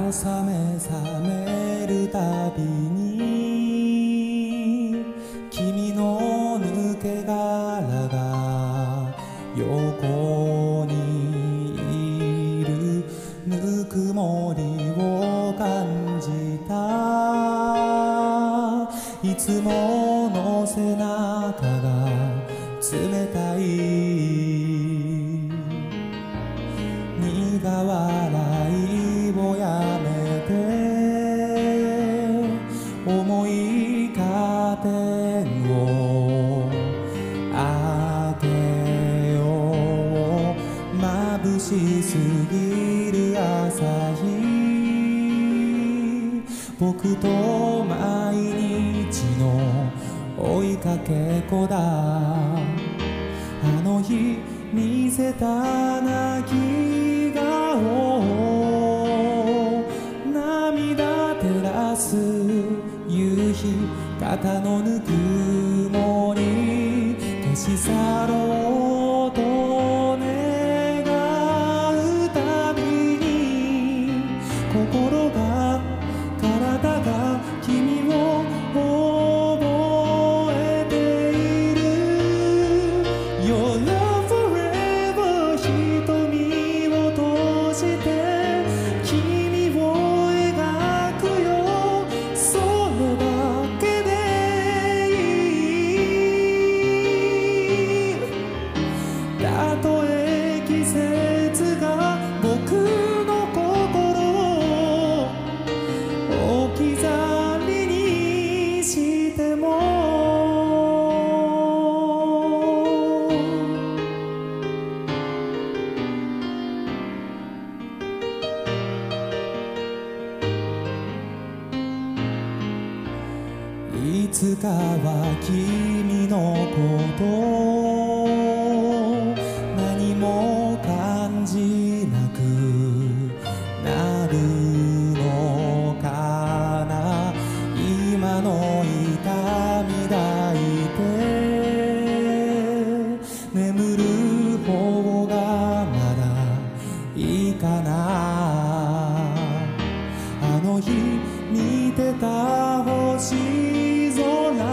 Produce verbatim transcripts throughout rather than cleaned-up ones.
朝目覚めるたびに君の抜け殻が横にいるぬくもりを感じた。いつもの背中が冷たい。苦笑いをやめて重いカーテンを開けよう。眩しすぎる朝日、僕と毎日の追いかけっこだ。あの日見せた泣き顔、涙照らす夕日、肩のぬくもり消し去ろうと願うたびに、心が体が君を覚えている。 Your love forever 瞳を閉じて君を描くよ。それだけでいい。たとえ季節が僕の心を置き去りにしても、いつかは君のこと何も感じなくなるのかな。今の痛み抱いて眠る方がまだいいかな。あの日見てた星空、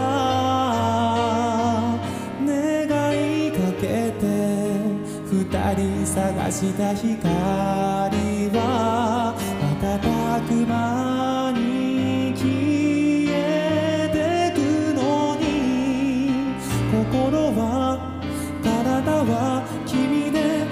願いかけて二人探した光は瞬く間に消えてくのに、心は体は君で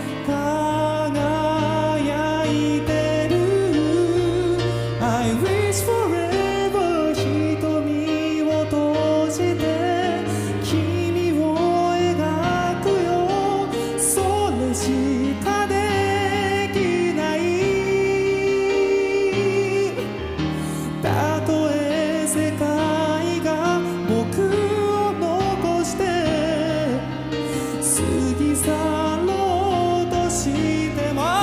輝いてる。 I wish forever 瞳を閉じて君を描くよ。それしかできない。たとえ世界が僕を残して過ぎ去ろうとしても、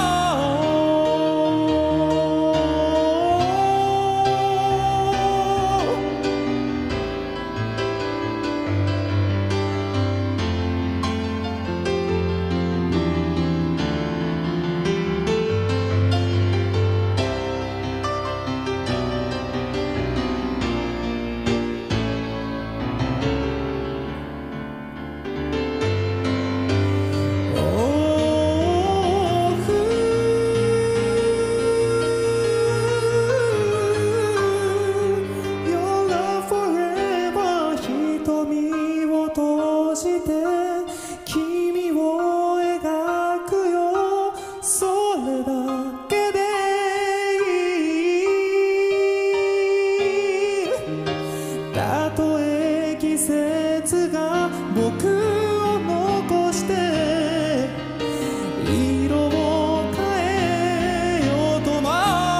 君を描くよ。それだけでいい。たとえ季節が僕を残して色を変えようとも、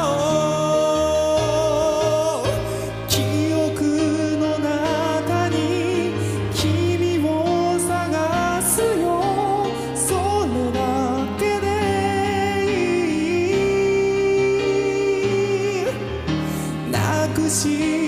記憶の中に君を探すよ。それだけでいい。なくし